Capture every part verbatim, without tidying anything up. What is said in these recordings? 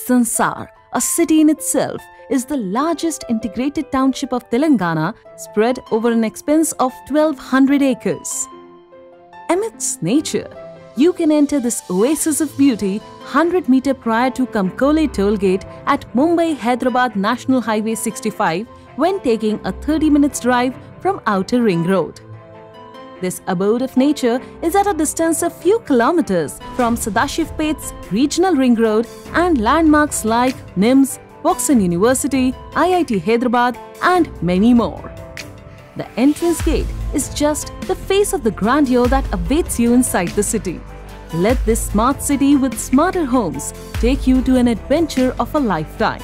Sansar, a city in itself, is the largest integrated township of Telangana, spread over an expanse of twelve hundred acres. Amidst nature, you can enter this oasis of beauty one hundred meters prior to Kamkole toll gate at Mumbai-Hyderabad National Highway sixty-five when taking a thirty minutes drive from Outer Ring Road. This abode of nature is at a distance of few kilometers from Sadashivpet's Regional Ring Road and landmarks like NIMS, Boxen University, I I T Hyderabad and many more. The entrance gate is just the face of the grandeur that awaits you inside the city. Let this smart city with smarter homes take you to an adventure of a lifetime.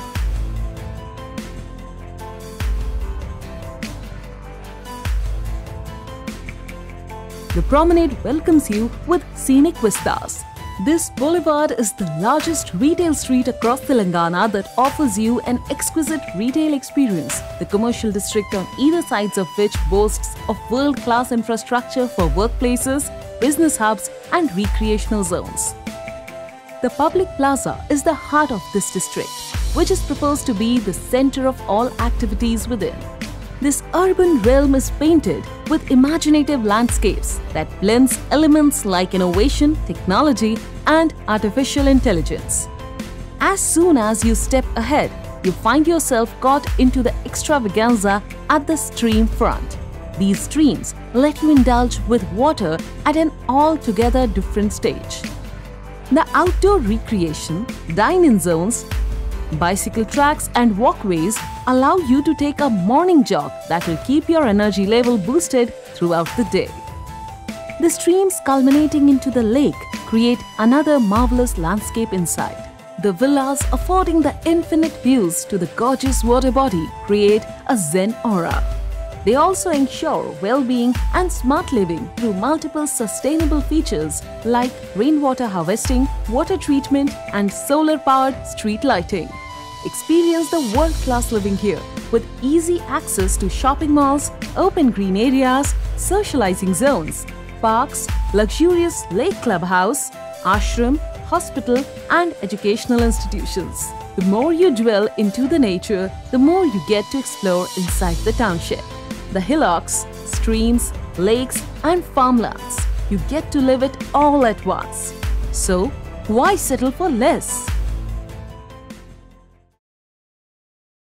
The promenade welcomes you with scenic vistas. This boulevard is the largest retail street across Telangana that offers you an exquisite retail experience. The commercial district on either sides of which boasts of world-class infrastructure for workplaces, business hubs and recreational zones. The public plaza is the heart of this district, which is proposed to be the center of all activities within. This urban realm is painted with imaginative landscapes that blends elements like innovation, technology, and artificial intelligence. As soon as you step ahead, you find yourself caught into the extravaganza at the stream front. These streams let you indulge with water at an altogether different stage. The outdoor recreation, dine-in zones, bicycle tracks and walkways allow you to take a morning jog that will keep your energy level boosted throughout the day. The streams culminating into the lake create another marvelous landscape inside. The villas affording the infinite views to the gorgeous water body create a zen aura. They also ensure well-being and smart living through multiple sustainable features like rainwater harvesting, water treatment and solar-powered street lighting. Experience the world-class living here with easy access to shopping malls, open green areas, socializing zones, parks, luxurious lake clubhouse, ashram, hospital and educational institutions. The more you dwell into the nature, the more you get to explore inside the township. The hillocks, streams, lakes and farmlands. You get to live it all at once. So, why settle for less?